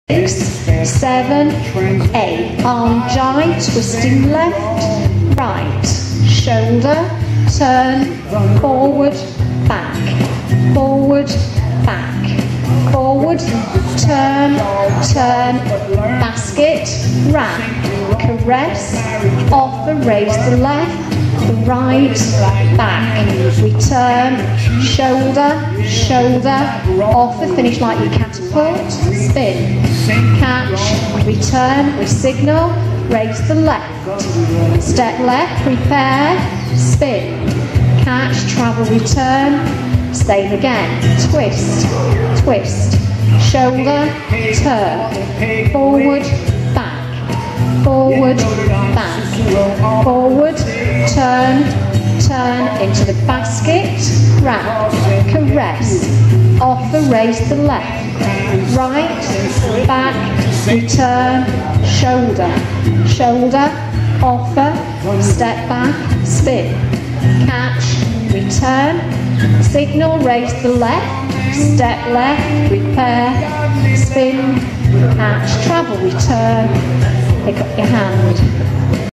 6, 7, 8. Armjive, twisting left, right. Shoulder, turn, forward, back. Forward, back. Forward, turn, turn. Basket, wrap. Caress, offer, raise the left, the right, back. Return, shoulder, shoulder, offer, finish like your catapult, spin. Catch, return, we signal, raise the left, step left, prepare, spin. Catch, travel, return, same again, twist, twist, shoulder, turn, forward, back, forward, back, forward, turn, turn into the basket, wrap, caress, offer, raise the left, right, back, return, shoulder, shoulder, offer, step back, spin, catch, return, signal, raise the left, step left, repair, spin, catch, travel, return, pick up your hand.